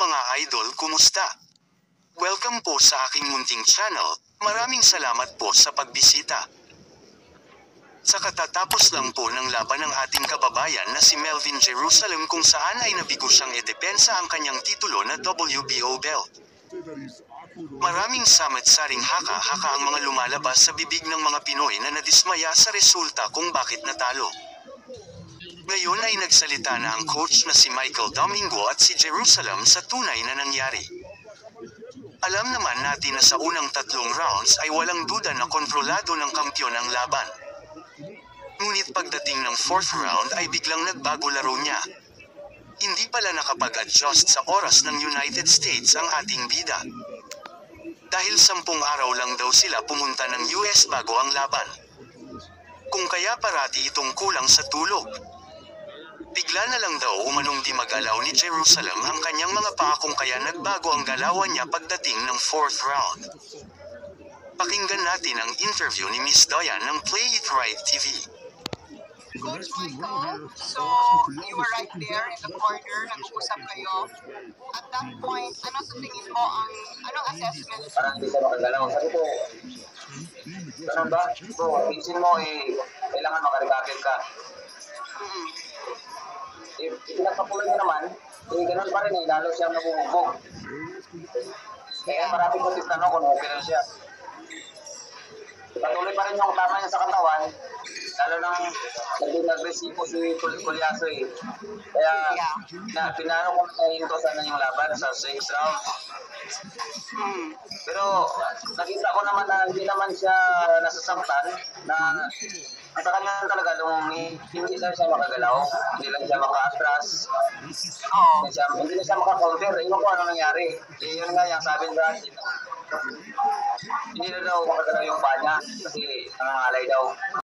mga idol, kumusta? Welcome po sa aking munting channel, maraming salamat po sa pagbisita. Sa katatapos lang po ng laban ng ating kababayan na si Melvin Jerusalem kung saan ay nabigo siyang edepensa ang kanyang titulo na WBO belt. Maraming samat-saring haka-haka ang mga lumalabas sa bibig ng mga Pinoy na nadismaya sa resulta kung bakit natalo. Ngayon ay nagsalita na ang coach na si Michael Domingo at si Jerusalem sa tunay na nangyari. Alam naman natin na sa unang 3 rounds ay walang duda na kontrolado ng kampiyon ang laban. Ngunit pagdating ng 4th round ay biglang nagbago laro niya. Hindi pala nakapag-adjust sa oras ng United States ang ating bida. Dahil 10 araw lang daw sila pumunta ng US bago ang laban. Kung kaya parati itong kulang sa tulog. Bigla na lang daw umanong di magalaw ni Jerusalem ang kanyang mga paa kung kaya nagbago ang galawan niya pagdating ng 4th round. Pakinggan natin ang interview ni Miss Doyan ng Play It Right TV. Coach Michael, so you were right there in the corner, nag-uusap kayo. At that point, ano sa tingin mo anong assessment? Parang hindi siya makagalaw. Sabi ko, ganun ba? So, pinsin mo kailangan makarecover ka. Pinagpapuloy niya naman, ganun pa rin lalo siyang nabubog. Kaya maraming kutis na kung okay na siya. Patuloy pa rin yung tama niya sa katawan, lalo nang nag-resipo si Kulyaso Kaya, pinano ko na hinto sana yung laban sa 6th round. Pero, nakita ko naman na hindi naman siya nasasaktan, na sa kanya talaga nung hindi lang siya makagalaw, hindi lang siya maka-atras, hindi na siya maka-counter. Iwan ko ano nangyari. Yun nga yung sabi niya, hindi na daw makagalaw yung paa niya kasi nangangalay daw.